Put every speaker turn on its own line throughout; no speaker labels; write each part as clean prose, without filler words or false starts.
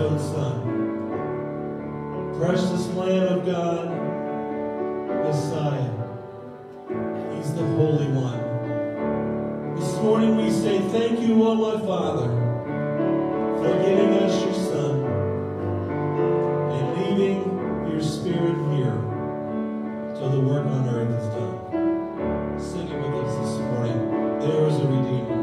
own Son. Precious Lamb of God, Messiah. He's the Holy One. This morning we say thank you, O my Father, for giving us your Son and leaving your Spirit here till the work on earth is done. Sing it with us this morning. There is a Redeemer.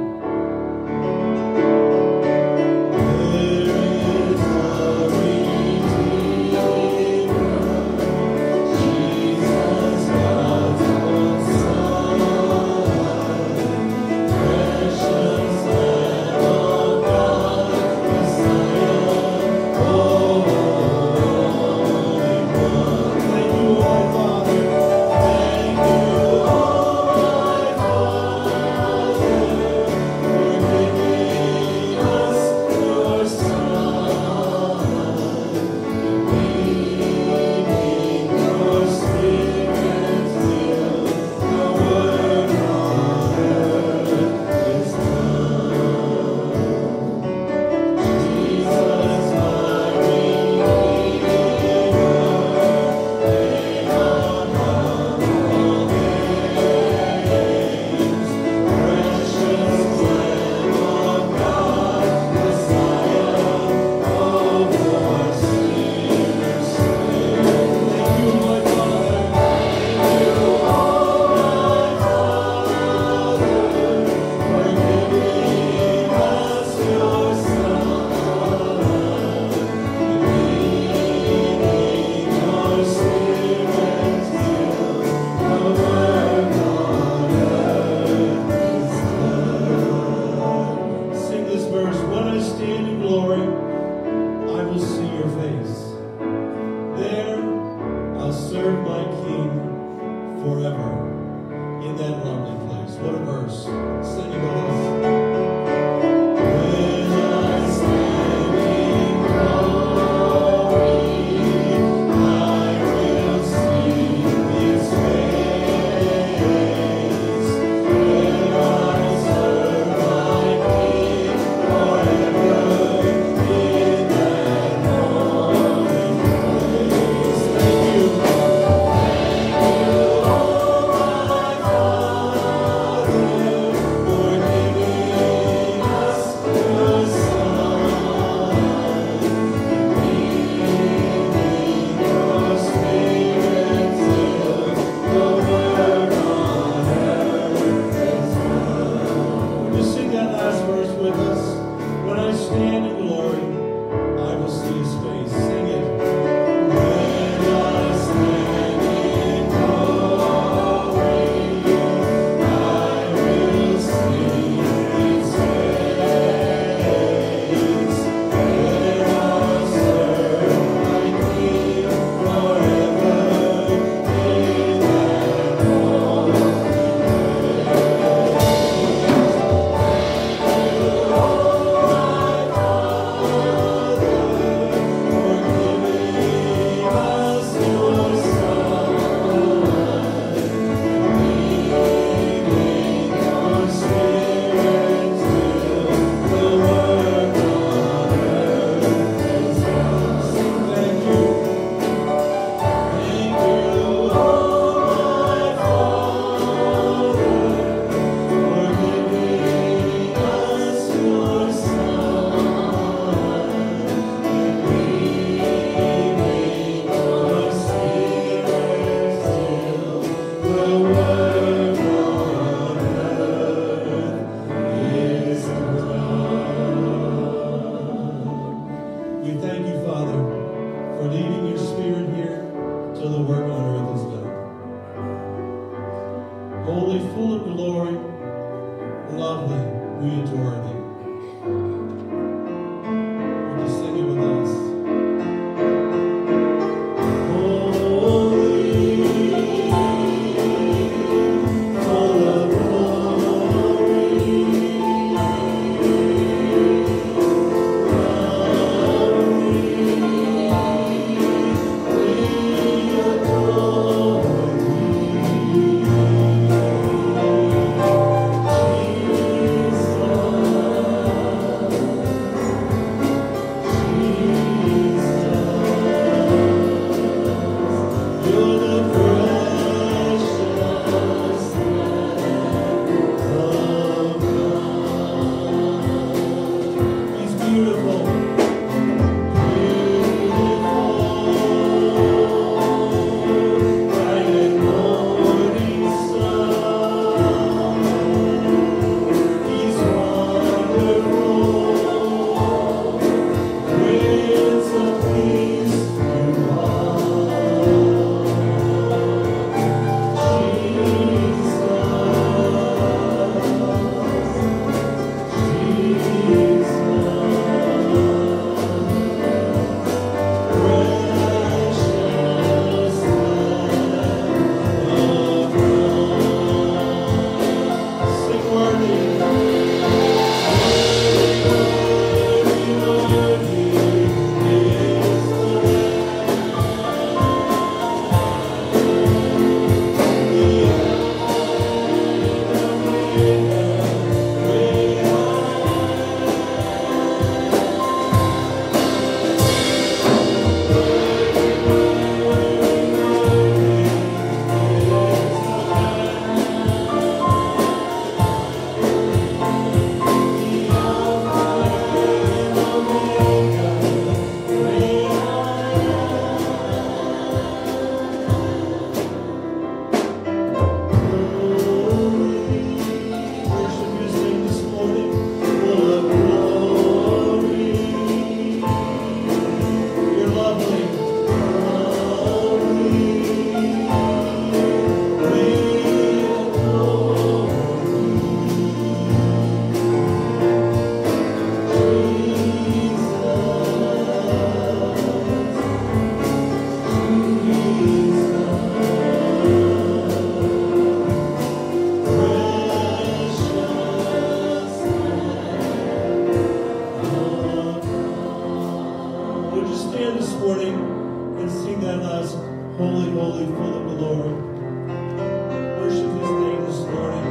morning and sing that last holy, holy, full of the Lord. Worship his name this morning.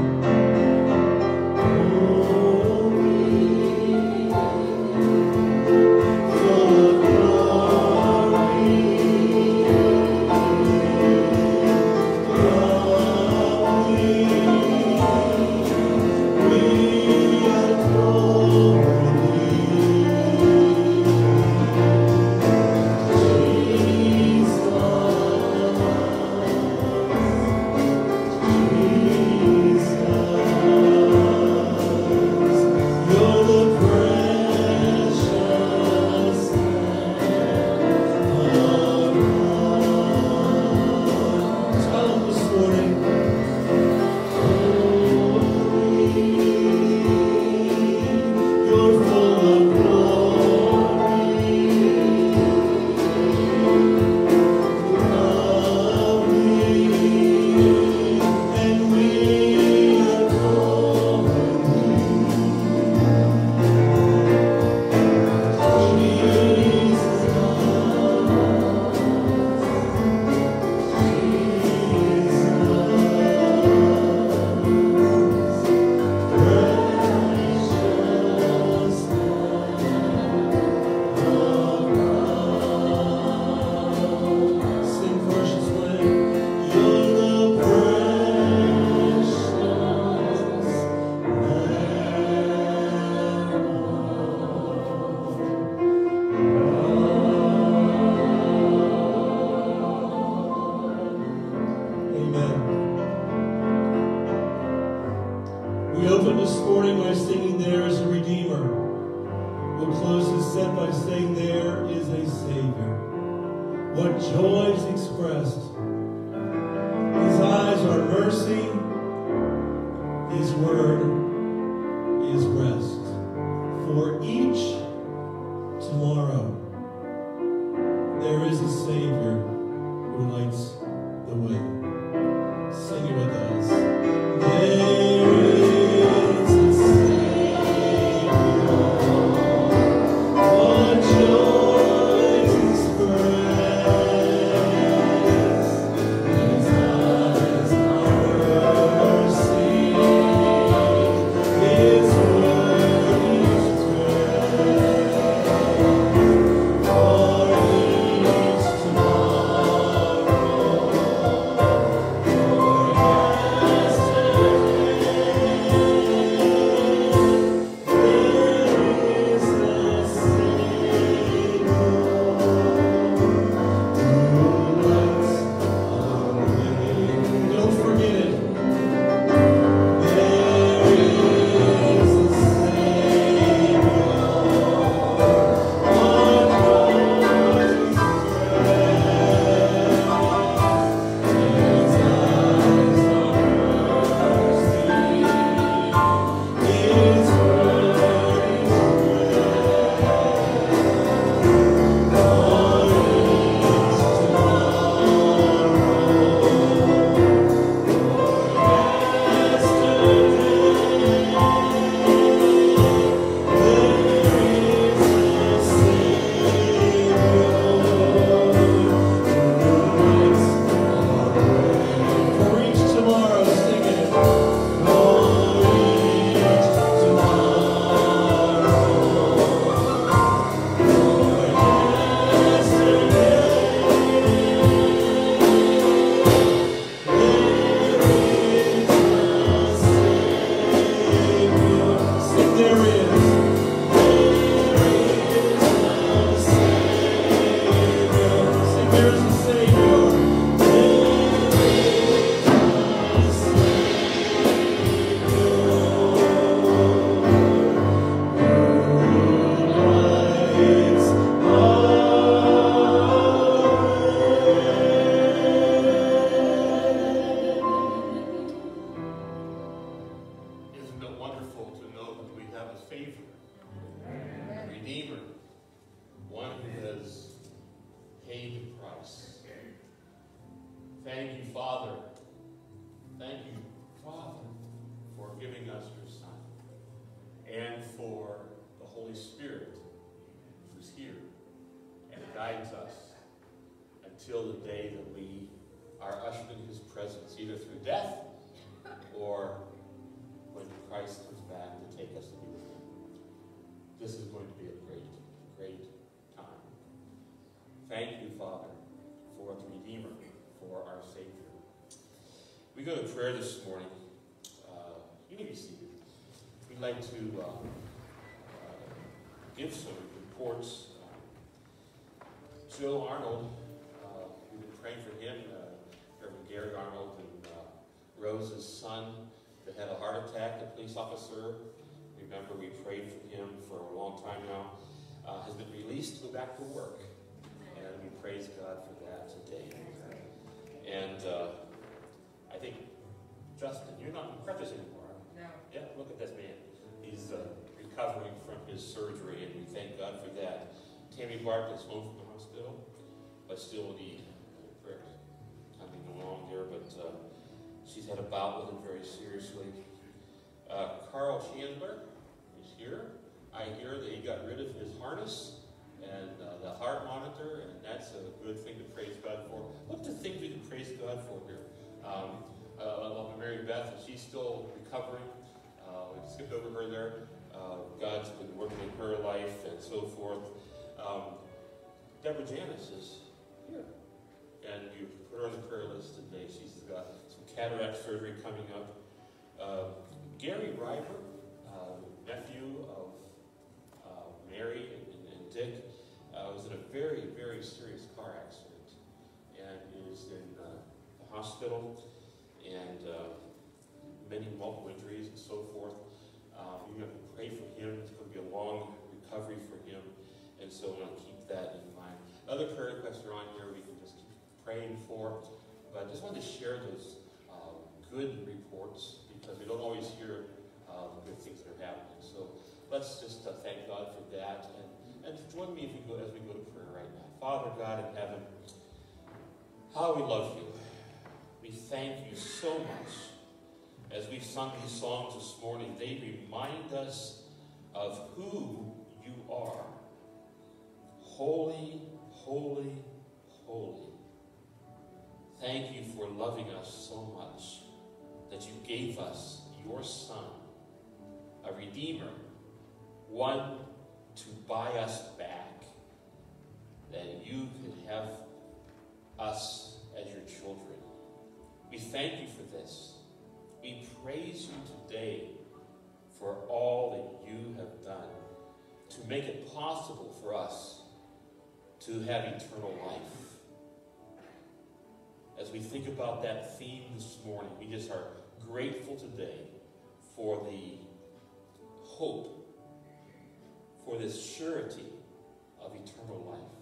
We open this morning by singing "There is a Redeemer." We'll close this set by saying "There is a Savior." What joy is expressed. His eyes are mercy. His word is rest. For each tomorrow, there is a Savior who lights the way. Sing it with us. There is a Savior. What joy is expressed. His eyes are mercy. His word is rest. For each tomorrow, sing it. Sing "There is." Sing "There is a Savior."
Isn't it wonderful to know that we have a Savior, a Redeemer, one who has paid the price? Thank you, Father. Thank you, Father, for giving us your Son, and for the Holy Spirit who's here and guides guides us until the day that we are ushered in his presence, either through death or when Christ comes back to take us to be with him. This is going to be a great, great time. Thank you, Father, for the Redeemer, for our Savior. We go to prayer this morning. You may be seated. We'd like to give some reports. Joe Arnold, we've been praying for him. Reverend Gary Arnold and Rose's son that had a heart attack, a police officer. Remember, we prayed for him for a long time now. Has been released to go back to work. And we praise God for that today. And I think, Justin, you're not in practice anymore, are you?
No.
Yeah, look at this man. He's recovering from his surgery, and we thank God for that. Tammy Bartlett's home from the hospital, but still need prayers. Coming along here, but she's had a bout with it very seriously. Carl Chandler is here. I hear that he got rid of his harness and the heart monitor, and that's a good thing to praise God for. Look at the things we can praise God for here. Mary Beth, she's still recovering. We skipped over her there. God's been working in her life and so forth. Deborah Janice is here. And you put her on the prayer list today. She's got some cataract surgery coming up. Gary River, nephew of Mary and Dick, was in a very, very serious car accident and is in the hospital and many multiple injuries and so forth. You have to pray for him. It's going to be a long recovery for him, and so I want to keep that in mind. Other prayer requests are on here we can just keep praying for, but I just wanted to share those good reports because we don't always hear the good things that are happening. So let's just thank God for that, and join me as we go to prayer right now. Father God in heaven, how we love you. We thank you so much. As we've sung these songs this morning, they remind us of who you are. Holy, holy, holy. Thank you for loving us so much that you gave us your Son, a Redeemer, one to buy us back, that you could have us as your children. We thank you for this. We praise you today for all that you have done to make it possible for us to have eternal life. As we think about that theme this morning, we just are grateful today for the hope, for this surety of eternal life.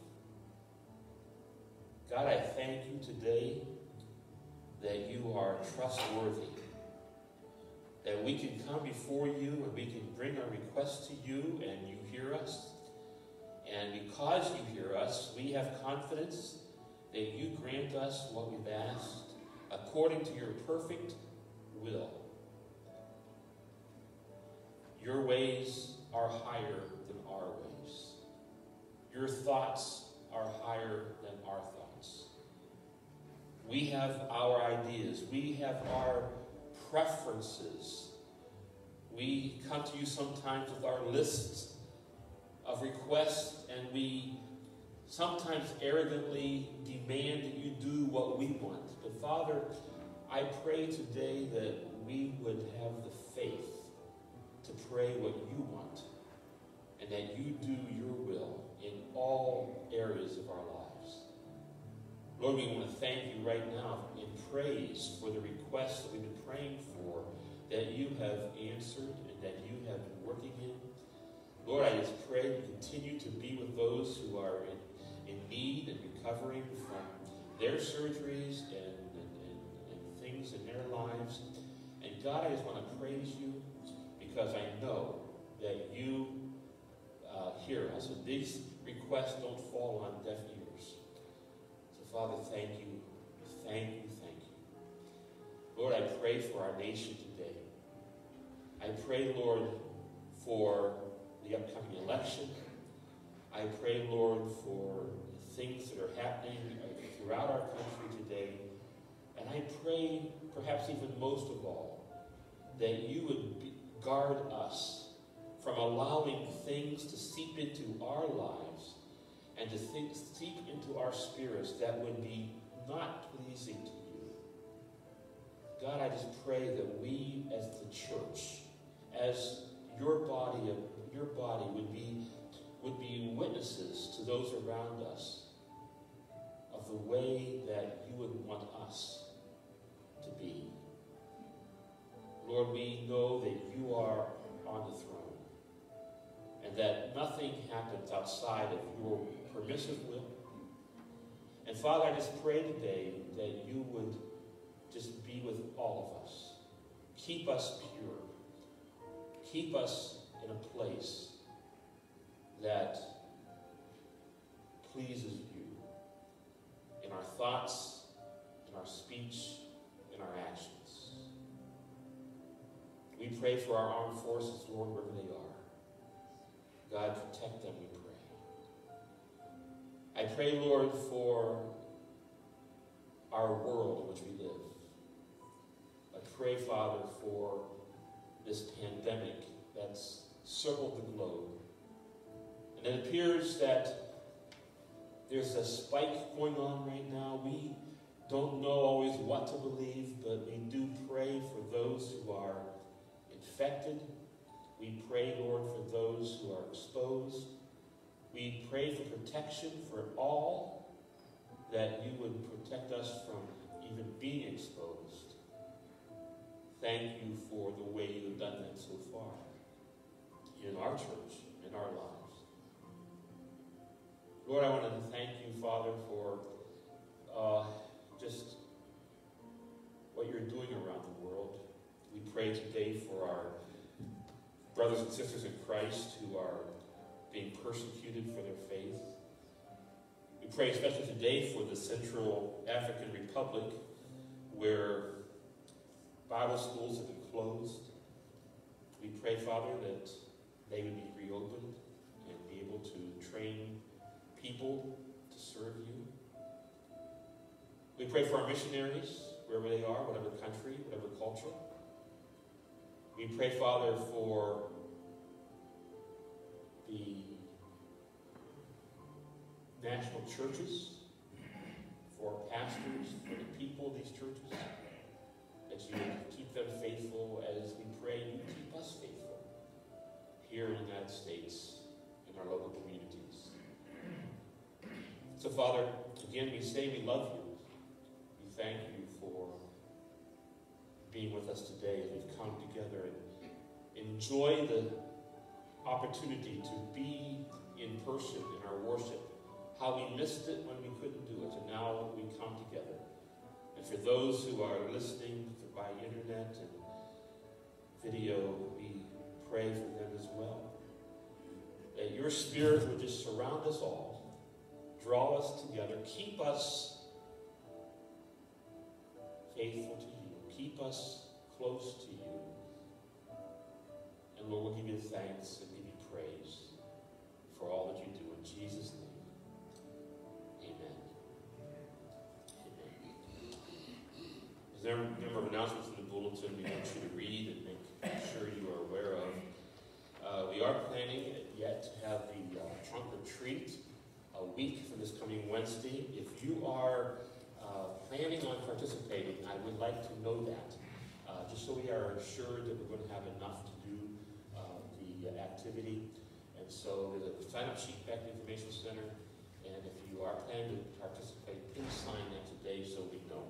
God, I thank you today that you are trustworthy, that we can come before you and we can bring our requests to you and you hear us. And because you hear us, we have confidence that you grant us what we've asked according to your perfect will. Your ways are higher than our ways. Your thoughts are higher than our thoughts. We have our ideas. We have our preferences. We come to you sometimes with our lists of requests, and we sometimes arrogantly demand that you do what we want. But Father, I pray today that we would have the faith to pray what you want, and that you do your will in all areas of our lives. Lord, we want to thank you right now in praise for the requests that we've been praying for, that you have answered and that you have been working in. Lord, I just pray you continue to be with those who are in need and recovering from their surgeries and things in their lives. And God, I just want to praise you because I know that you hear us. And these requests don't fall on deaf ears. So Father, thank you. Thank you, thank you. Lord, I pray for our nation today. I pray, Lord, for the upcoming election. I pray, Lord, for things that are happening throughout our country today. And I pray, perhaps even most of all, that you would guard us from allowing things to seep into our lives and to seep into our spirits that would be not pleasing to you. God, I just pray that we as the church, as your body would be witnesses to those around us of the way that you would want us to be. Lord, we know that you are on the throne and that nothing happens outside of your permissive will. And Father, I just pray today that you would just be with all of us. Keep us pure. Keep us in a place that pleases you in our thoughts, in our speech, in our actions. We pray for our armed forces, Lord, wherever they are. God, protect them, we pray. I pray, Lord, for our world in which we live. I pray, Father, for this pandemic that's circled the globe. And it appears that there's a spike going on right now. We don't know always what to believe, but we do pray for those who are infected. We pray, Lord, for those who are exposed. We pray for protection for all, that you would protect us from even being exposed. Thank you for the way you have done that so far in our church, in our lives. Lord, I want to thank you, Father, for just what you're doing around the world. We pray today for our brothers and sisters in Christ who are being persecuted for their faith. We pray especially today for the Central African Republic, where Bible schools have been closed. We pray, Father, that they would be reopened and be able to train people to serve you. We pray for our missionaries, wherever they are, whatever country, whatever culture. We pray, Father, for the national churches, for pastors, for the people of these churches, that you would keep them faithful as we pray you keep us faithful here in the United States, in our local communities. So, Father, again, we say we love you. We thank you for being with us today as we've come together and enjoy the opportunity to be in person in our worship. How we missed it when we couldn't do it, and now we come together. And for those who are listening by internet and video, we pray for them as well. That your Spirit would just surround us all, draw us together, keep us faithful to you, keep us close to you. And Lord, we'll give you thanks and give you praise for all that you do. In Jesus' name. There are a number of announcements in the bulletin we want you to read and make sure you are aware of. We are planning yet to have the trunk or treat a week from this coming Wednesday. If you are planning on participating, I would like to know that, just so we are assured that we're going to have enough to do the activity. And so there's a sign-up sheet back in the Information Center, and if you are planning to participate, please sign that today so we know.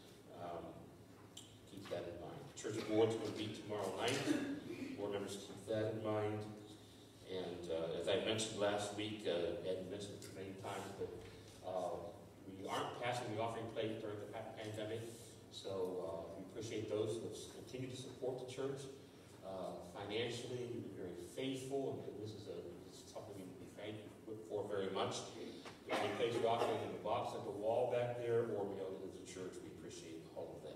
Keep that in mind. Church board's going to meet tomorrow night. Board members keep that in mind. And as I mentioned last week, Ed mentioned it many times, but we aren't passing the offering plate during the pandemic. So we appreciate those who have continued to support the church financially. You've been very faithful, and this is something we thank you for very much. You can place your offering in the box at the wall back there, or mail it to the church. We appreciate all of that.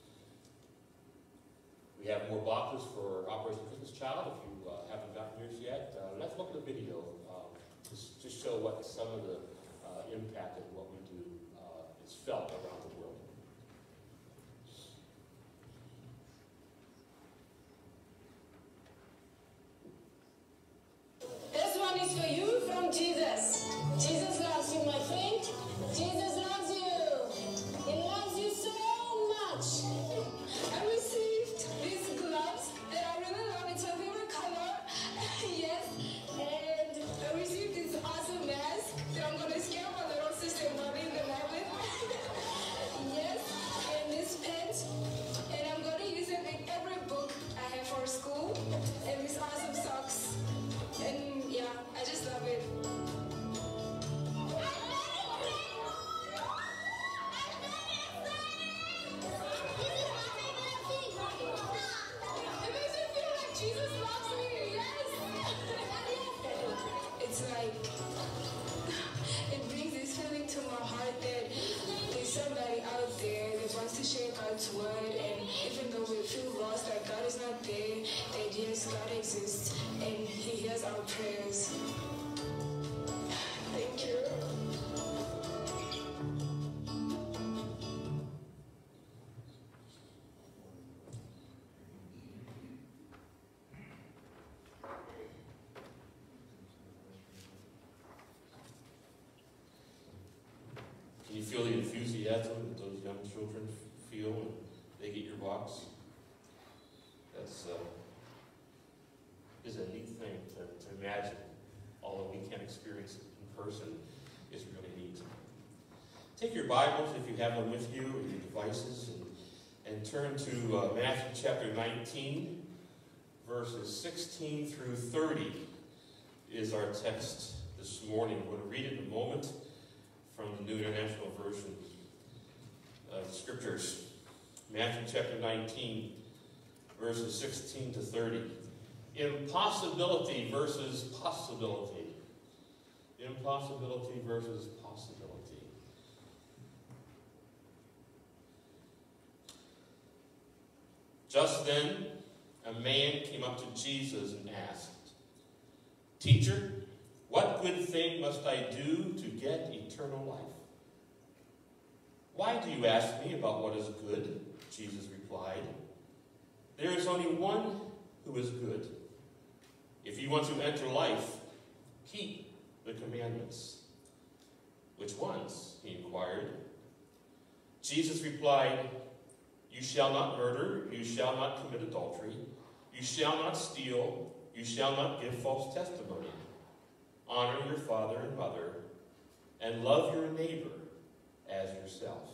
We have more boxes for Operation Christmas Child. If you haven't gotten yours yet, let's look at the video to show what some of the impact of what we do is felt around the world.
This one is for you from Jesus. Jesus loves you, my friend. Jesus loves you. He loves you so much. I received these gloves that I really love. It's my favorite color. Yes. And I received this awesome mask that I'm going to scare my little sister Bobby in the night with. Yes. And this pen. And I'm going to use it in every book I have for school. And these awesome socks. And yeah, I just love it. It makes me feel like Jesus loves me, yes. It's like, it brings this feeling to my heart that there's somebody out there that wants to share God's word, and even though we feel lost, that God is not there, that yes, God exists, and He hears our prayers. Thank you.
Can you feel the enthusiasm that those young children feel when they get your box? That's is a neat thing to imagine, although we can't experience it in person, is really neat. Take your Bibles, if you have them with you, or your devices, and turn to Matthew chapter 19, verses 16 through 30 is our text this morning. We're going to read it in a moment from the New International Version of the Scriptures. Matthew chapter 19, verses 16 to 30. Impossibility versus possibility. Impossibility versus possibility. Just then, a man came up to Jesus and asked, "Teacher, what good thing must I do to get eternal life?" "Why do you ask me about what is good?" Jesus replied. "There is only one who is good. If you want to enter life, keep the commandments." "Which ones?" he inquired. Jesus replied, "You shall not murder, you shall not commit adultery, you shall not steal, you shall not give false testimony. Honor your father and mother, and love your neighbor as yourself."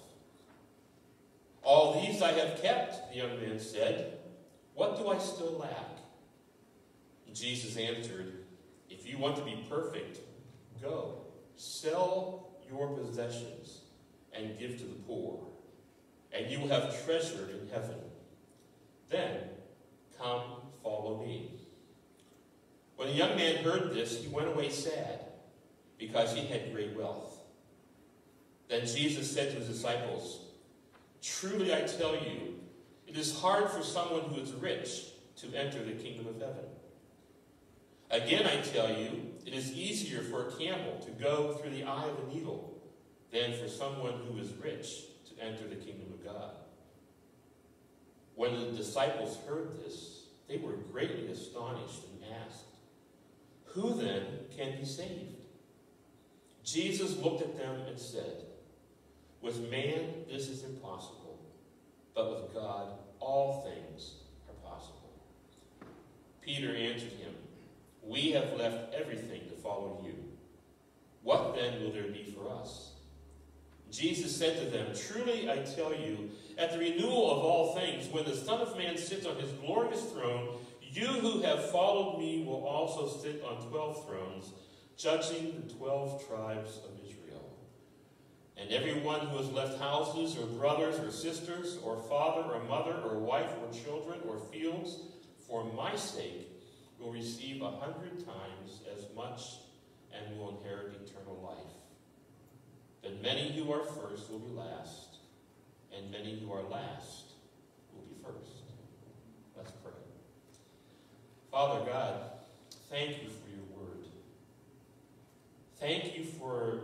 "All these I have kept," the young man said. "What do I still lack?" Jesus answered, "If you want to be perfect, go, sell your possessions and give to the poor, and you will have treasure in heaven. Then come, follow me." When the young man heard this, he went away sad, because he had great wealth. Then Jesus said to his disciples, "Truly I tell you, it is hard for someone who is rich to enter the kingdom of heaven. Again I tell you, it is easier for a camel to go through the eye of a needle than for someone who is rich to enter the kingdom of God." When the disciples heard this, they were greatly astonished and asked, "Who then can be saved?" Jesus looked at them and said, "With man this is impossible, but with God all things are possible." Peter answered him, "We have left everything to follow you. What then will there be for us?" Jesus said to them, "Truly I tell you, at the renewal of all things, when the Son of Man sits on his glorious throne, you who have followed me will also sit on 12 thrones, judging the 12 tribes of Israel. And everyone who has left houses or brothers or sisters or father or mother or wife or children or fields for my sake will receive 100 times as much and will inherit eternal life. But many who are first will be last, and many who are last will be first." Let's pray. Father God, thank you for your word. Thank you for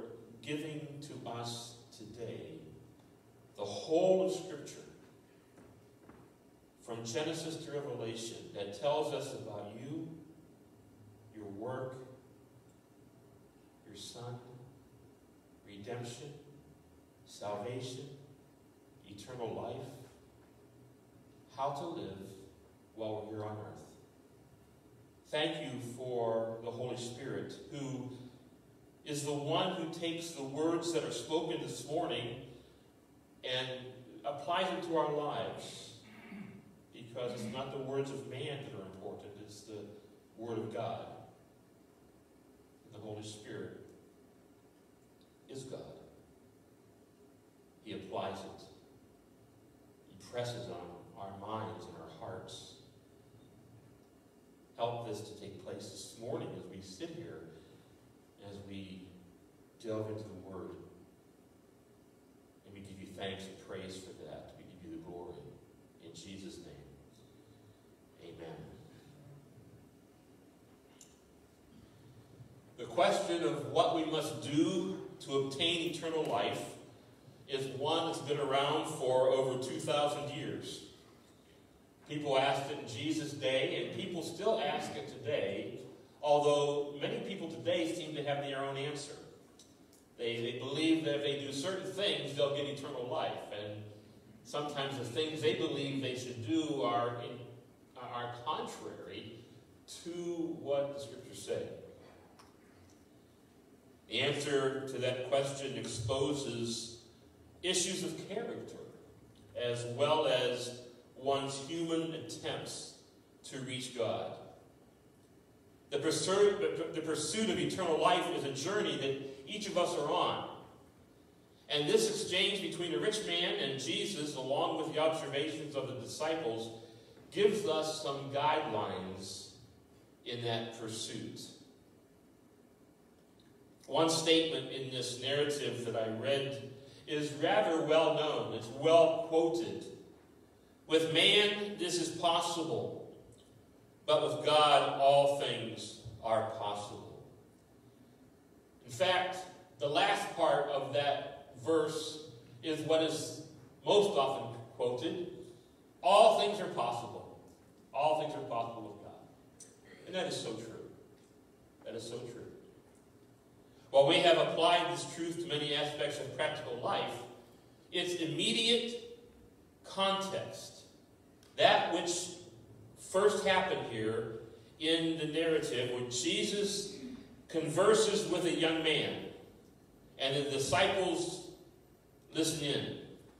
giving to us today the whole of Scripture, from Genesis to Revelation, that tells us about you, your work, your Son, redemption, salvation, eternal life, how to live while we're here on earth. Thank you for the Holy Spirit, who is the one who takes the words that are spoken this morning and applies it to our lives. Because it's not the words of man that are important, it's the Word of God. And the Holy Spirit is God. He applies it. He presses on our minds and our hearts. Help this to take place this morning as we sit here, as we delve into the Word. And we give you thanks and praise for that. We give you the glory. In Jesus' name. Amen. The question of what we must do to obtain eternal life is one that's been around for over 2,000 years. People asked it in Jesus' day, and people still ask it today, although many people today seem to have their own answer. They believe that if they do certain things, they'll get eternal life, and sometimes the things they believe they should do are contrary to what the Scriptures say. The answer to that question exposes issues of character, as well as one's human attempts to reach God. The pursuit of eternal life is a journey that each of us are on. And this exchange between the rich man and Jesus, along with the observations of the disciples, gives us some guidelines in that pursuit. One statement in this narrative that I read is rather well known. It's well quoted. With man, this is possible, but with God, all things are possible. In fact, the last part of that verse is what is most often quoted. All things are possible. All things are possible with God. And that is so true. That is so true. While we have applied this truth to many aspects of practical life, its immediate context, that which first happened here in the narrative, when Jesus converses with a young man, and the disciples listen in.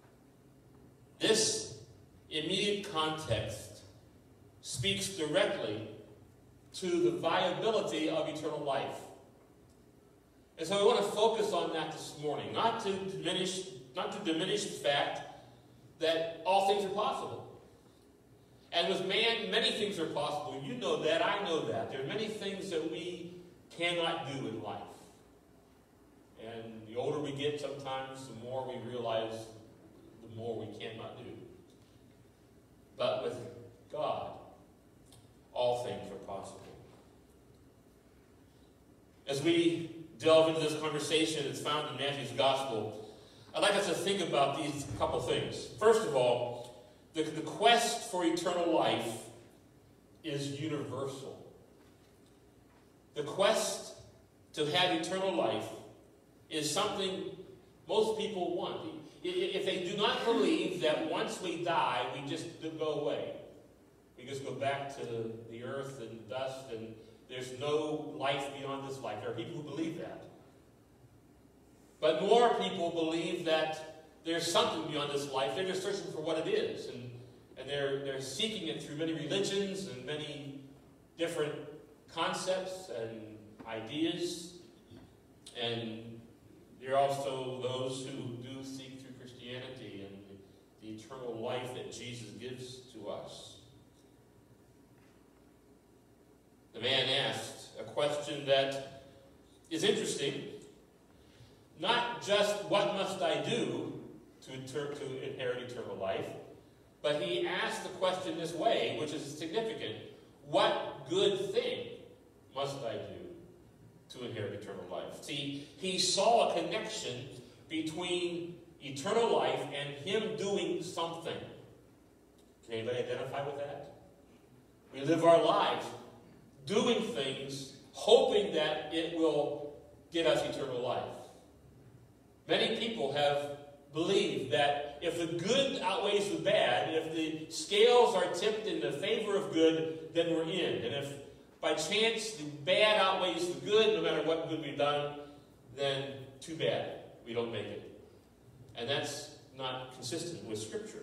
This immediate context speaks directly to the viability of eternal life. And so we want to focus on that this morning, not to diminish the fact that all things are possible. And with man, many things are possible. You know that, I know that. There are many things that we cannot do in life. And the older we get, sometimes the more we realize the more we cannot do. But with God, all things are possible. As we delve into this conversation that's found in Matthew's Gospel, I'd like us to think about these couple things. First of all, the quest for eternal life is universal. The quest to have eternal life is something most people want. If they do not believe that once we die, we just go away. We just go back to the earth and dust, and there's no life beyond this life. There are people who believe that. But more people believe that there's something beyond this life. They're just searching for what it is. And they're seeking it through many religions and many different concepts and ideas. And there are also those who do seek through Christianity and the eternal life that Jesus gives to us. The man asked a question that is interesting. Not just what must I do to inherit eternal life, but he asked the question this way, which is significant. What good thing must I do to inherit eternal life. See, he saw a connection between eternal life and him doing something. Can anybody identify with that? We live our lives doing things, hoping that it will get us eternal life. Many people have believed that if the good outweighs the bad, if the scales are tipped in the favor of good, then we're in. And if by chance the bad outweighs the good, no matter what good we've done, then too bad, we don't make it. And that's not consistent with Scripture.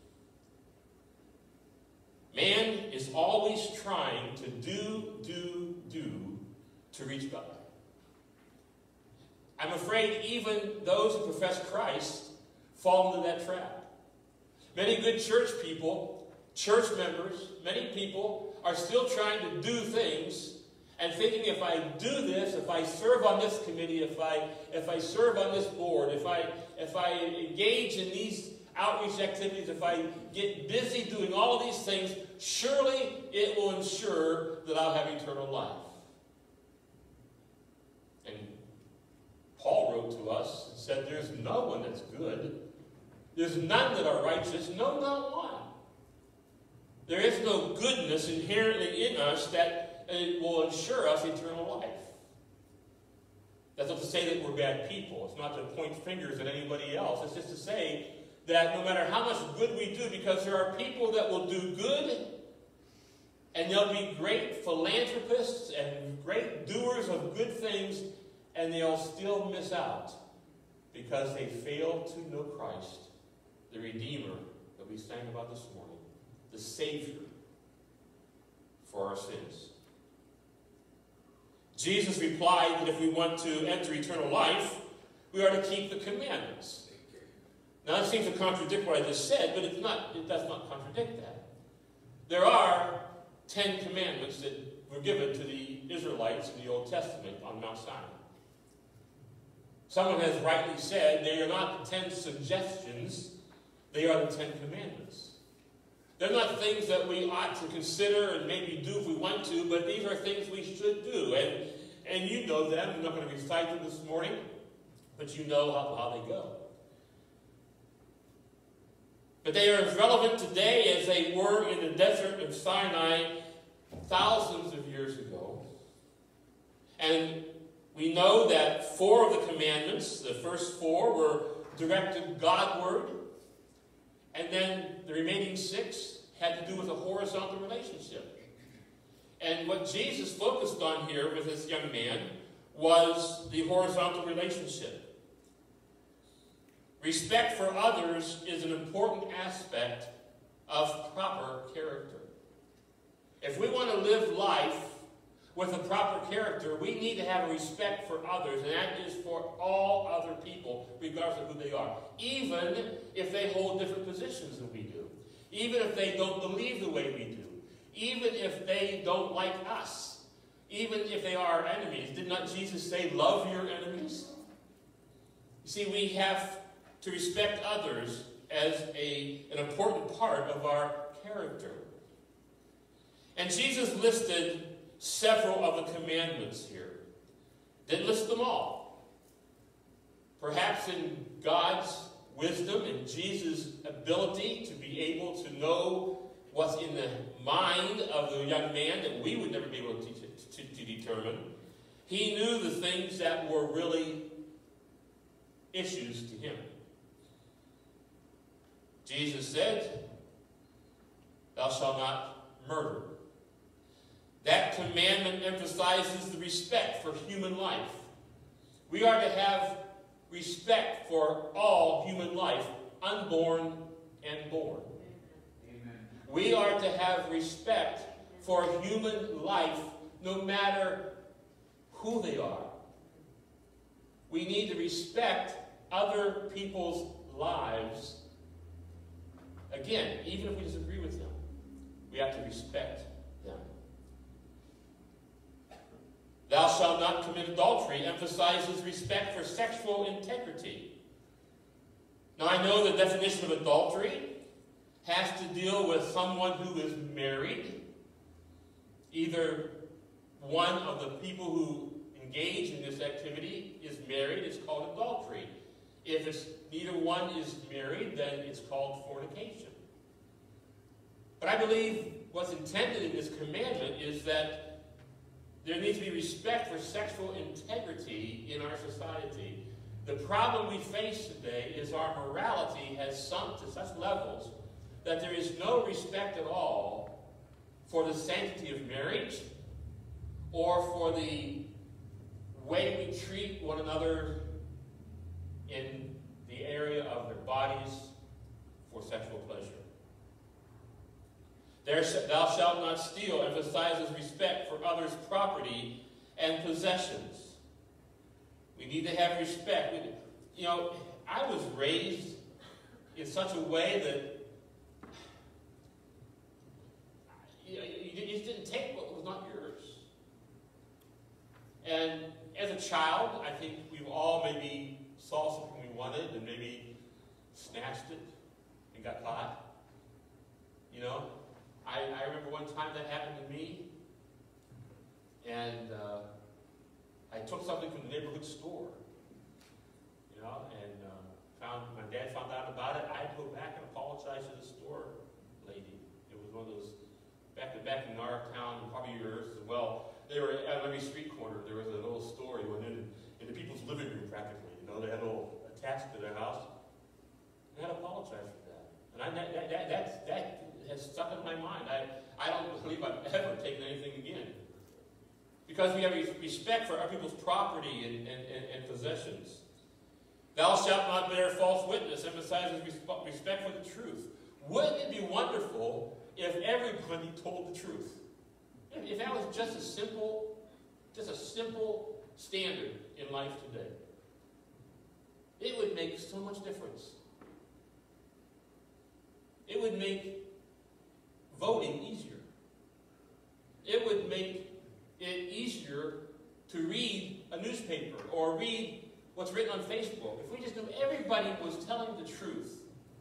Man is always trying to do to reach God. I'm afraid even those who profess Christ fall into that trap. Many good church people, church members, many people are still trying to do things and thinking, if I do this, if I serve on this committee, if I serve on this board, if I engage in these outreach activities, if I get busy doing all of these things, surely it will ensure that I'll have eternal life. And Paul wrote to us and said, there's no one that's good. There's none that are righteous, no, not one. There is no goodness inherently in us that will ensure us eternal life. That's not to say that we're bad people. It's not to point fingers at anybody else. It's just to say that no matter how much good we do, because there are people that will do good, and they'll be great philanthropists and great doers of good things, and they'll still miss out because they fail to know Christ, the Redeemer that we sang about this morning, the Savior for our sins. Jesus replied that if we want to enter eternal life, we are to keep the commandments. Now, that seems to contradict what I just said, but it does not contradict that. There are 10 commandments that were given to the Israelites in the Old Testament on Mount Sinai. Someone has rightly said they are not the 10 suggestions, they are the 10 commandments. They're not things that we ought to consider and maybe do if we want to, but these are things we should do. And you know them. I'm not going to recite them this morning, but you know how they go. But they are as relevant today as they were in the desert of Sinai thousands of years ago. And we know that 4 of the commandments, the first 4, were directed Godward. And then the remaining 6 had to do with a horizontal relationship. And what Jesus focused on here with this young man was the horizontal relationship. Respect for others is an important aspect of proper character. If we want to live life with a proper character, we need to have a respect for others, and that is for all other people, regardless of who they are. Even if they hold different positions than we do. Even if they don't believe the way we do. Even if they don't like us. Even if they are our enemies. Did not Jesus say, love your enemies? You see, we have to respect others as an important part of our character. And Jesus listed several of the commandments here. Didn't list them all. Perhaps in God's wisdom and Jesus' ability to be able to know what's in the mind of the young man that we would never be able to determine, he knew the things that were really issues to him. Jesus said, thou shalt not murder. That commandment emphasizes the respect for human life. We are to have respect for all human life, unborn and born. Amen. We are to have respect for human life, no matter who they are. We need to respect other people's lives. Again, even if we disagree with them, we have to respect them. Thou shalt not commit adultery emphasizes respect for sexual integrity. Now, I know the definition of adultery has to deal with someone who is married, either one of the people who engage in this activity is married, it's called adultery. If it's neither one is married, then it's called fornication. But I believe what's intended in this commandment is that there needs to be respect for sexual integrity in our society. The problem we face today is our morality has sunk to such levels that there is no respect at all for the sanctity of marriage or for the way we treat one another in the area of their bodies for sexual pleasure. Thou shalt not steal emphasizes respect for others' property and possessions. We need to have respect. I was raised in such a way that you just didn't take what was not yours. And as a child, I think we all maybe saw something we wanted and maybe snatched it and got caught. I remember one time that happened to me, and I took something from the neighborhood store, and my dad found out about it. I had to go back and apologize to the store lady. It was one of those, back in our town, probably yours as well, they were at every street corner. There was a little store you went in the people's living room practically. They had a little attached to their house. I had to apologize for that. And that has stuck in my mind. I don't believe I've ever taken anything again. Because we have respect for our people's property and possessions. Thou shalt not bear false witness emphasizes respect for the truth. Wouldn't it be wonderful if everybody told the truth? If that was just a simple standard in life today. It would make so much difference. It would make voting easier. It would make it easier to read a newspaper or read what's written on Facebook. If we just knew everybody was telling the truth.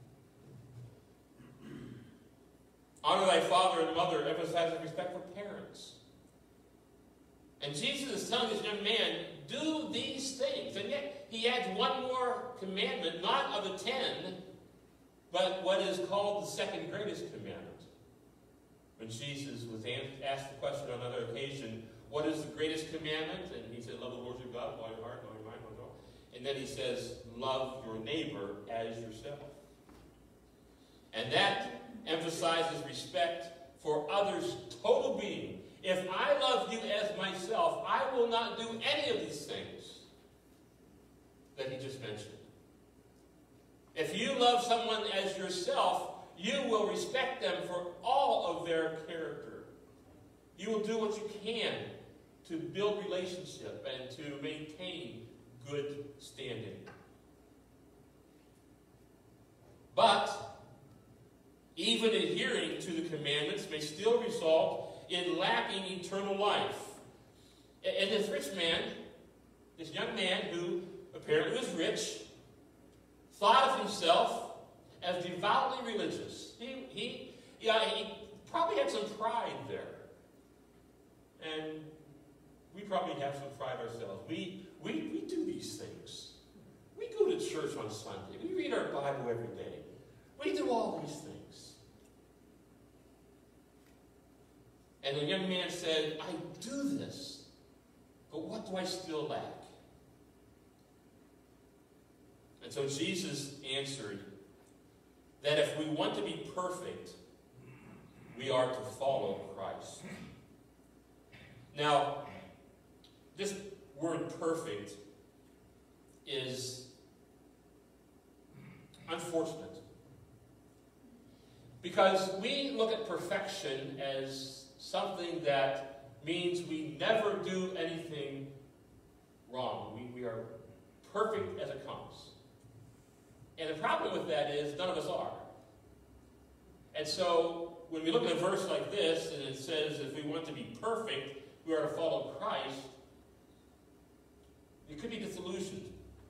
Honor thy father and mother emphasizes respect for parents. And Jesus is telling this young man, do these things. And yet he adds one more commandment, not of the 10, but what is called the second greatest commandment. When Jesus was asked the question on another occasion, what is the greatest commandment? And he said, love the Lord your God, with all your heart, all your mind, all your soul. And then he says, love your neighbor as yourself. And that emphasizes respect for others' total being. If I love you as myself, I will not do any of these things that he just mentioned. If you love someone as yourself, you will respect them for all of their character. You will do what you can to build relationship and to maintain good standing. But even adhering to the commandments may still result in lacking eternal life. And this rich man, this young man who apparently was rich, thought of himself as devoutly religious. He probably had some pride there. And we probably have some pride ourselves. We do these things. We go to church on Sunday. We read our Bible every day. We do all these things. And the young man said, I do this, but what do I still lack? And so Jesus answered that if we want to be perfect, we are to follow Christ. Now, this word perfect is unfortunate. Because we look at perfection as something that means we never do anything wrong. We are perfect as it comes. And the problem with that is none of us are. And so when we look at a verse like this and it says if we want to be perfect, we are to follow Christ, it could be disillusioned.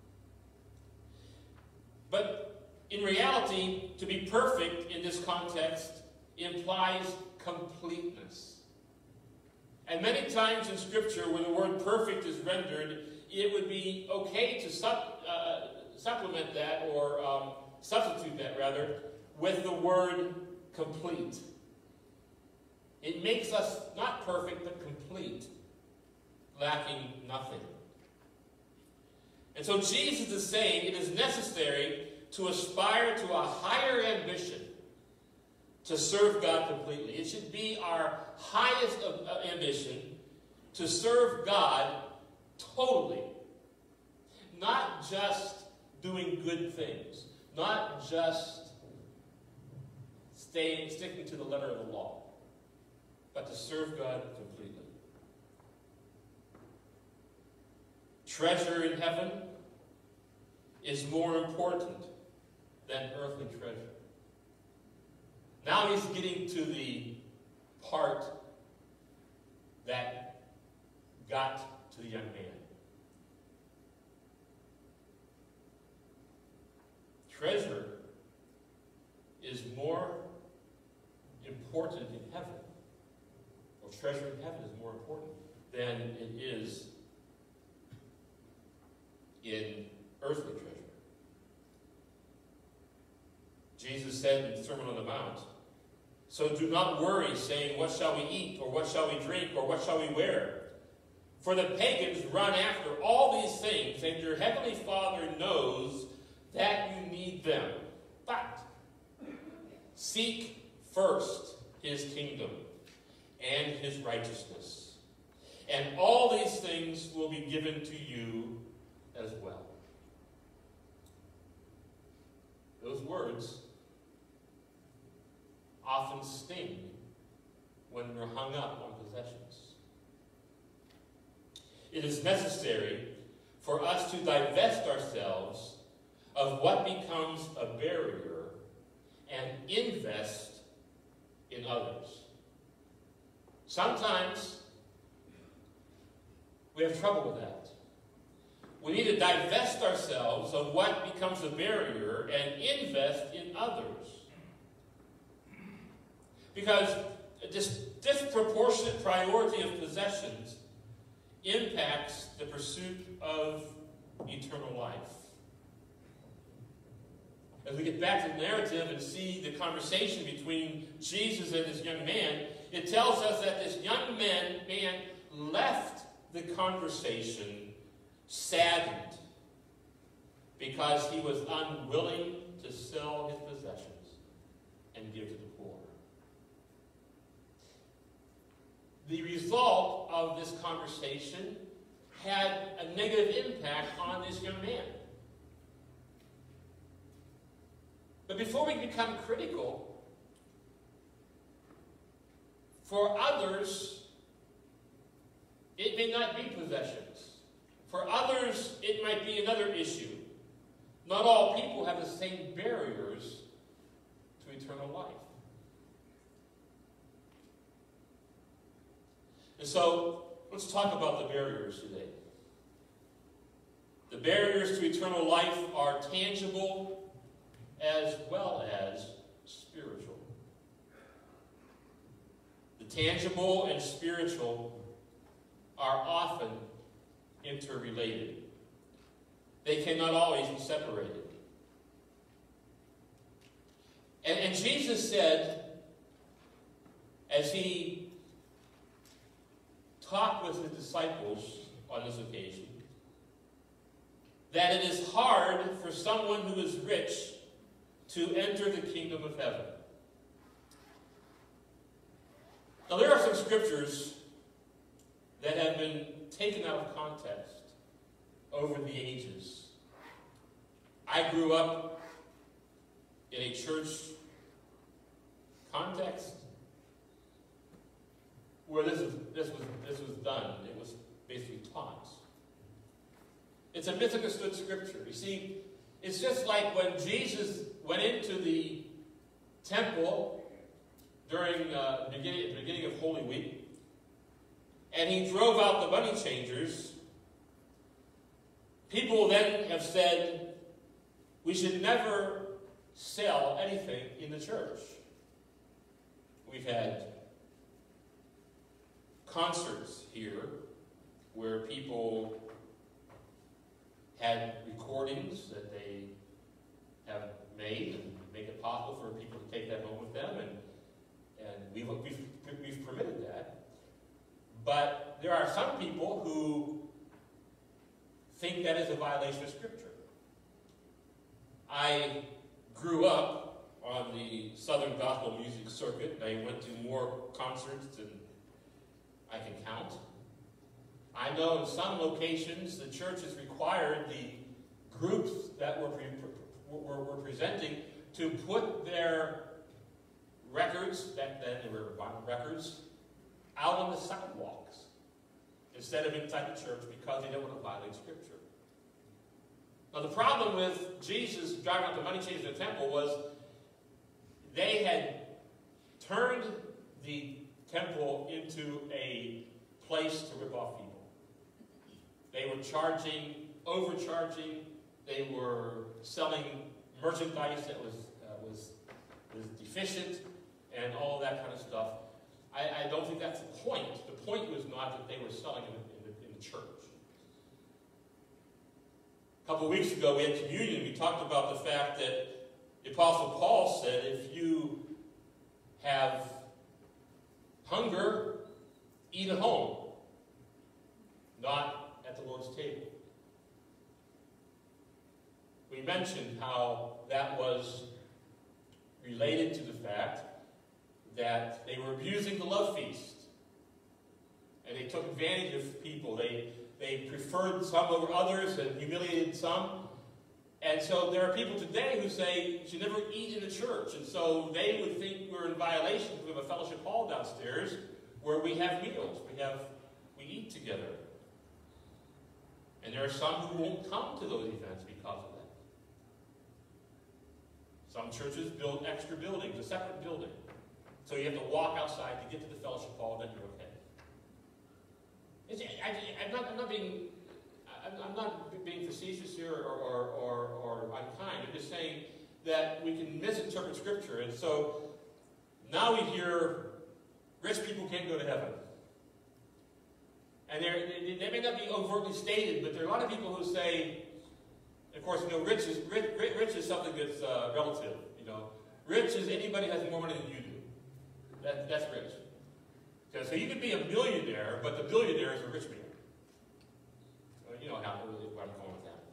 But in reality, to be perfect in this context implies completeness. And many times in Scripture, where the word perfect is rendered, it would be okay to supplement that, or substitute that, rather, with the word complete. It makes us not perfect, but complete, lacking nothing. And so Jesus is saying it is necessary to aspire to a higher ambition to serve God completely. It should be our highest ambition to serve God totally. Not just doing good things. Not just sticking to the letter of the law. But to serve God completely. Treasure in heaven is more important than earthly treasure. Now he's getting to the part that got to the young man. Treasure is more important in heaven, or treasure in heaven is more important than it is in earthly treasure. Jesus said in the Sermon on the Mount, "So do not worry, saying, what shall we eat, or what shall we drink, or what shall we wear? For the pagans run after all these things, and your heavenly Father knows that you need them. But seek first his kingdom and his righteousness, and all these things will be given to you as well." Those words often sting when we're hung up on possessions. It is necessary for us to divest ourselves of what becomes a barrier and invest in others. Sometimes we have trouble with that. We need to divest ourselves of what becomes a barrier and invest in others. Because this disproportionate priority of possessions impacts the pursuit of eternal life. As we get back to the narrative and see the conversation between Jesus and this young man, it tells us that this young man left the conversation saddened because he was unwilling to sell his possessions and give to the poor. The result of this conversation had a negative impact on this young man. But before we become critical, for others, it may not be possessions. For others, it might be another issue. Not all people have the same barriers to eternal life. And so, let's talk about the barriers today. The barriers to eternal life are tangible as well as spiritual. The tangible and spiritual are often interrelated. They cannot always be separated. And Jesus said, as he talked with his disciples on this occasion, that it is hard for someone who is rich to enter the kingdom of heaven. Now, there are some scriptures that have been taken out of context over the ages. I grew up in a church context where this was done. It was basically taught. It's a misunderstood scripture. You see, it's just like when Jesus went into the temple during the beginning of Holy Week, and he drove out the money changers. People then have said, we should never sell anything in the church. We've had concerts here where people had recordings that they have made and make it possible for people to take that home with them, and we've permitted that. But there are some people who think that is a violation of Scripture. I grew up on the Southern Gospel music circuit. I went to more concerts than I can count. I know in some locations the churches required the groups that were presenting to put their records, back then they were vinyl records, out on the sidewalks instead of inside the church because they didn't want to violate Scripture. Now the problem with Jesus driving out the money changers in the temple was they had turned the temple into a place to rip off people. They were overcharging, they were selling merchandise that was deficient, and all that kind of stuff. I don't think that's the point. The point was not that they were selling in the church. A couple of weeks ago, we had communion. We talked about the fact that the Apostle Paul said, if you have hunger, eat at home, not at the Lord's table. We mentioned how that was related to the fact that they were abusing the love feast. And they took advantage of people. They preferred some over others and humiliated some. And so there are people today who say you should never eat in a church. And so they would think we're in violation because we have a fellowship hall downstairs where we have meals. We eat together. And there are some who won't come to those events because of that. Some churches build extra buildings, a separate building. So you have to walk outside to get to the fellowship hall, and then you're okay. I'm not being facetious here or unkind. I'm just saying that we can misinterpret Scripture. And so now we hear rich people can't go to heaven. And they may not be overtly stated, but there are a lot of people who say, of course, rich is something that's relative. Rich is anybody who has more money than you do. That's rich. Okay, so you could be a millionaire, but the billionaire is a rich man. You know where I'm going with that.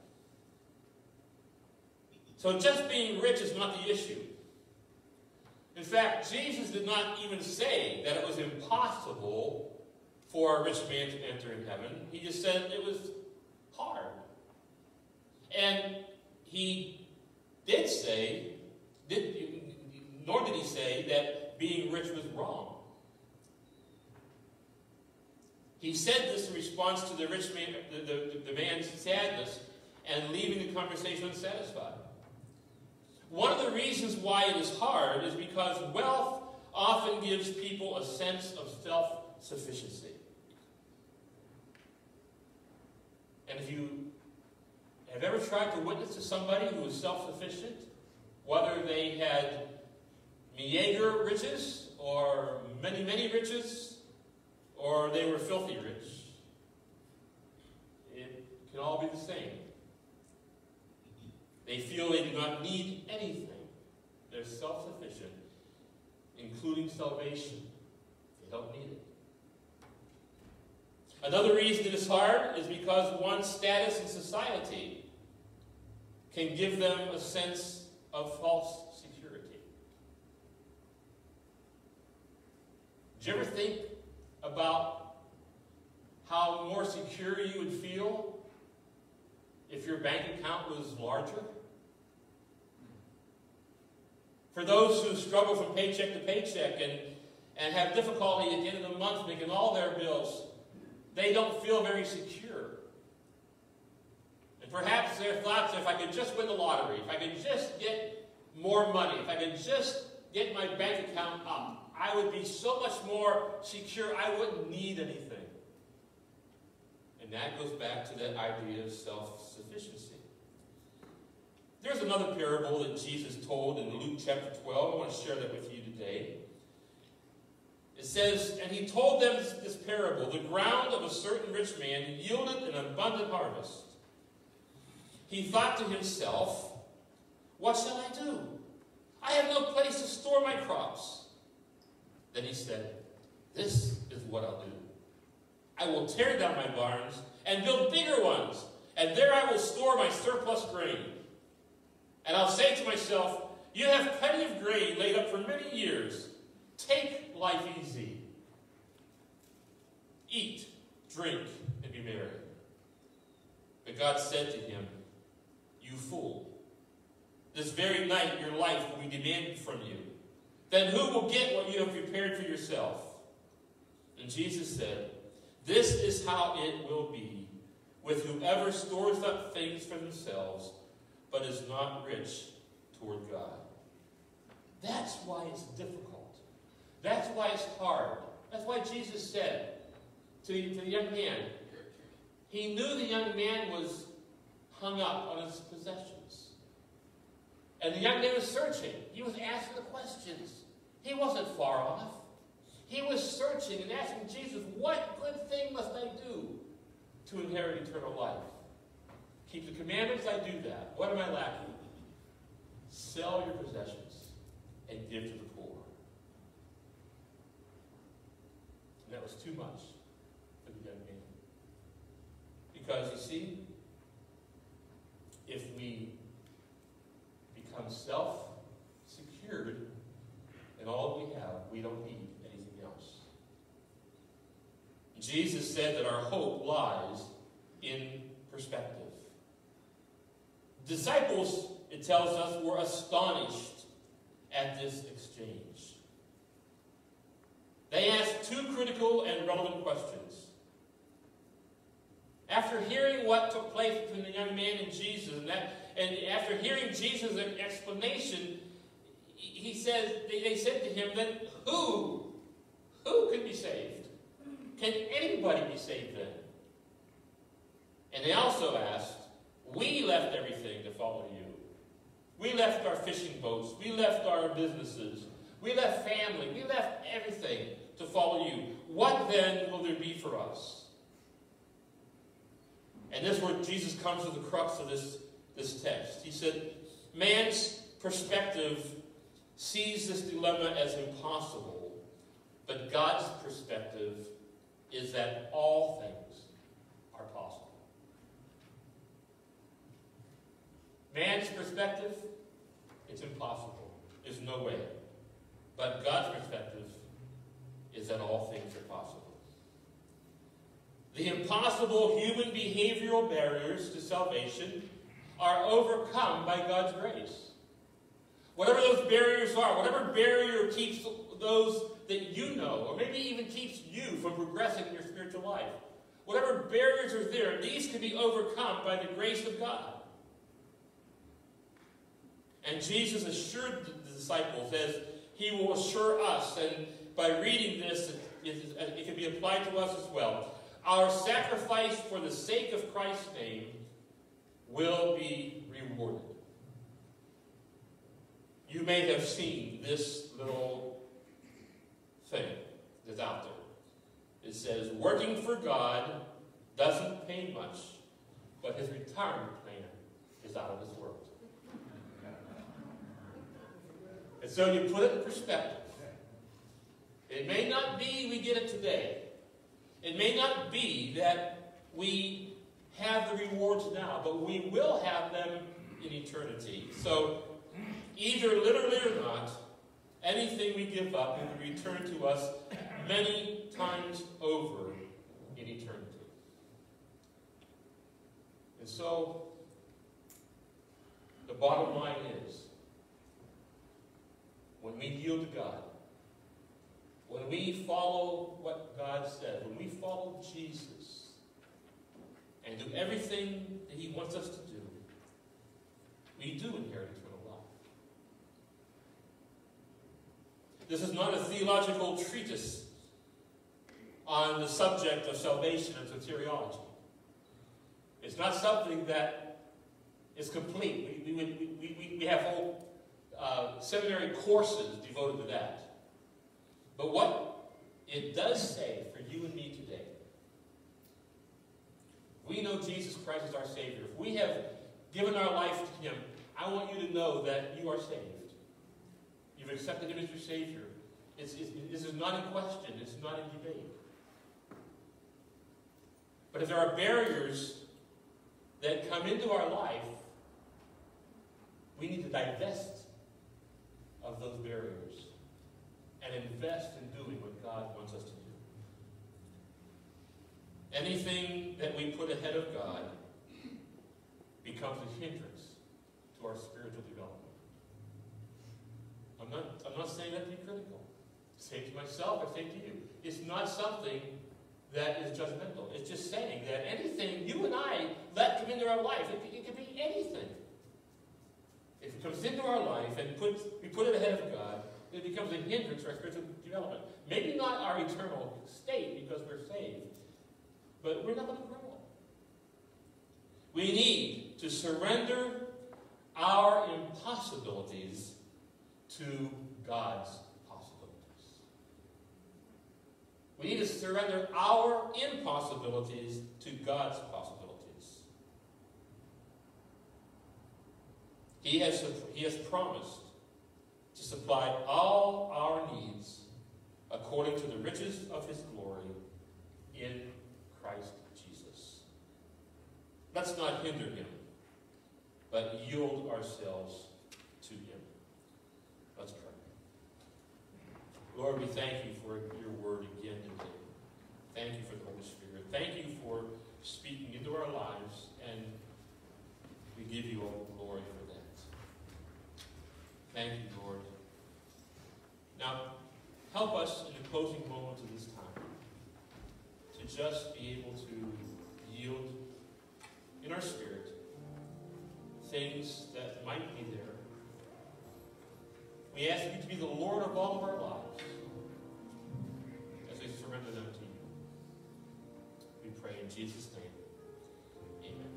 So just being rich is not the issue. In fact, Jesus did not even say that it was impossible for a rich man to enter in heaven. He just said it was hard. And he did say, nor did he say that being rich was wrong. He said this in response to the rich man, the man's sadness and leaving the conversation unsatisfied. One of the reasons why it is hard is because wealth often gives people a sense of self-sufficiency. And if you have ever tried to witness to somebody who is self-sufficient, whether they had meager riches or many, many riches, or they were filthy rich, it can all be the same. They feel they do not need anything. They're self-sufficient, including salvation. They don't need it. Another reason it is hard is because one's status in society can give them a sense of false security. Did you ever think about how more secure you would feel if your bank account was larger? For those who struggle from paycheck to paycheck and have difficulty at the end of the month making all their bills, they don't feel very secure. And perhaps their thoughts are, if I could just win the lottery, if I could just get more money, if I could just get my bank account up, I would be so much more secure, I wouldn't need anything. And that goes back to that idea of self-sufficiency. There's another parable that Jesus told in Luke chapter 12. I want to share that with you today. It says, and he told them this parable. The ground of a certain rich man yielded an abundant harvest. He thought to himself, what shall I do? I have no place to store my crops. Then he said, this is what I'll do. I will tear down my barns and build bigger ones, and there I will store my surplus grain. And I'll say to myself, you have plenty of grain laid up for many years. Take life easy. Eat, drink, and be merry. But God said to him, you fool, this very night your life will be demanded from you. Then who will get what you have prepared for yourself? And Jesus said, this is how it will be with whoever stores up things for themselves, but is not rich toward God. That's why it's difficult. That's why it's hard. That's why Jesus said to the young man, he knew the young man was hung up on his possessions. And the young man was searching. He was asking the questions. He wasn't far off. He was searching and asking Jesus, what good thing must I do to inherit eternal life? Keep the commandments, I do that. What am I lacking? Sell your possessions and give to the poor. And that was too much for the young man. Because, you see, if we become self-secured in all we have, we don't need anything else. Jesus said that our hope lies in perspective. Disciples, it tells us, were astonished at this exchange. They asked two critical and relevant questions. After hearing what took place between the young man and Jesus, and after hearing Jesus' explanation, they said to him, then who can be saved? Can anybody be saved then? And they also asked, we left everything to follow you. We left our fishing boats. We left our businesses. We left family. We left everything to follow you. What then will there be for us? And this is where Jesus comes to the crux of this text. He said, man's perspective sees this dilemma as impossible, but God's perspective is that all things are possible. Man's perspective, it's impossible. There's no way. But God's perspective is that all things are possible. The impossible human behavioral barriers to salvation are overcome by God's grace. Whatever those barriers are, whatever barrier keeps those that you know, or maybe even keeps you from progressing in your spiritual life, whatever barriers are there, these can be overcome by the grace of God. And Jesus assured the disciples, as he will assure us, and by reading this, it can be applied to us as well. Our sacrifice for the sake of Christ's name will be rewarded. You may have seen this little thing that's out there. It says, working for God doesn't pay much, but his retirement plan is out of this world. And so you put it in perspective. It may not be we get it today. It may not be that we have the rewards now, but we will have them in eternity. So, either literally or not, anything we give up will be returned to us many times over in eternity. And so, the bottom line is, when we yield to God, when we follow what God said, when we follow Jesus, and do everything that he wants us to do, we do inherit eternal life. This is not a theological treatise on the subject of salvation and soteriology. It's not something that is complete. We have whole seminary courses devoted to that. But what it does say for you and me today, we know Jesus Christ is our Savior. If we have given our life to Him, I want you to know that you are saved. You've accepted Him as your Savior. This is not in question. It's not in debate. But if there are barriers that come into our life, we need to divest of those barriers and invest in doing what God wants us to do. Anything that we put ahead of God becomes a hindrance to our spiritual development. I'm not saying that to be critical. I say it to myself, I say it to you. It's not something that is judgmental. It's just saying that anything you and I let come into our life, it could be anything. If it comes into our life and we put it ahead of God, it becomes a hindrance to our spiritual development. Maybe not our eternal state because we're saved, but we're not going to grow. We need to surrender our impossibilities to God's possibilities. We need to surrender our impossibilities to God's possibilities. He has promised to supply all our needs according to the riches of His glory in Christ Jesus. Let's not hinder Him, but yield ourselves to Him. Let's pray. Lord, we thank you for your word again today. Thank you for the Holy Spirit. Thank you for speaking into our lives, and we give you all the glory for that. Thank you, Lord. Now, help us in the closing moments of this time to just be able to yield in our spirit things that might be there. We ask you to be the Lord of all of our lives as we surrender them to you. We pray in Jesus' name. Amen.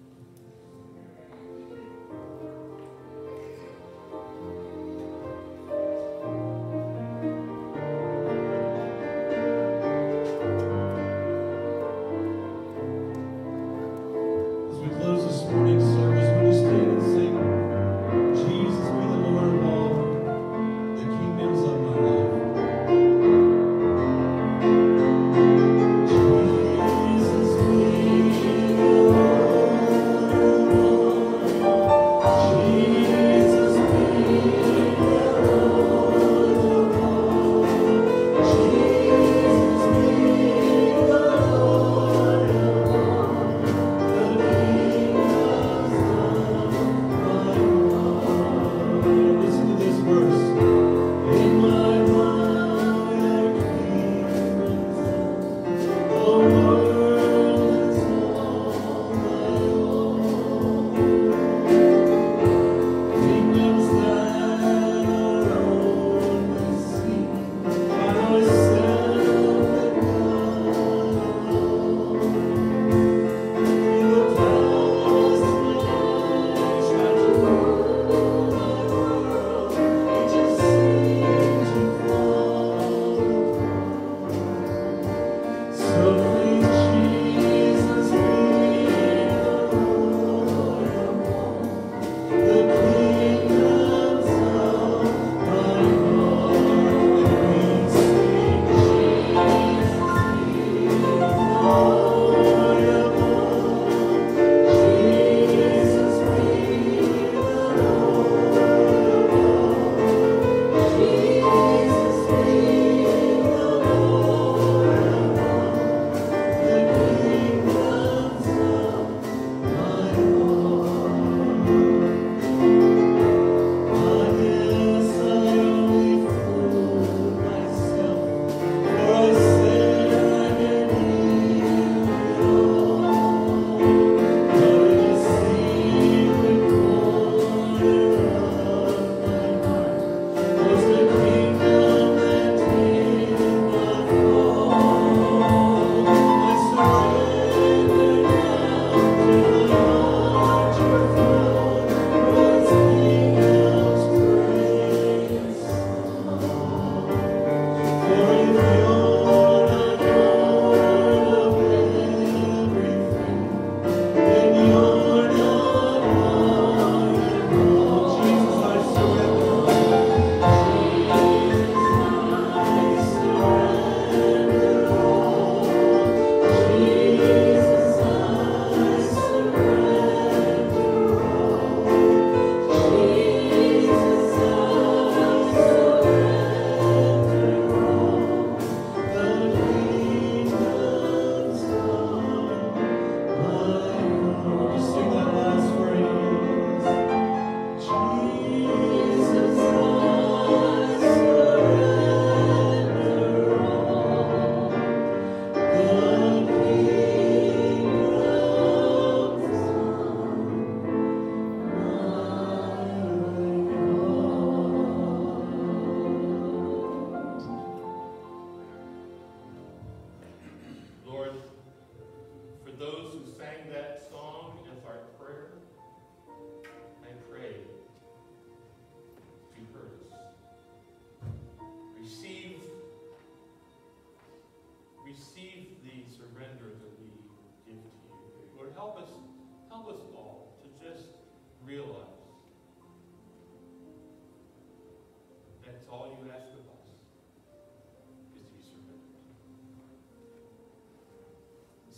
As we close this morning's service, would you stand and sing, Jesus, be the Lord of all the kingdoms of my life. Jesus, be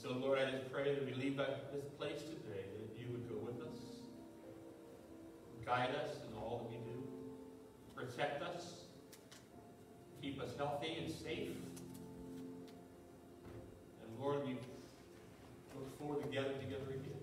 so, Lord, I just pray that we leave this place today, that you would go with us, guide us in all that we do, protect us, keep us healthy and safe. And Lord, we look forward to gathering together again.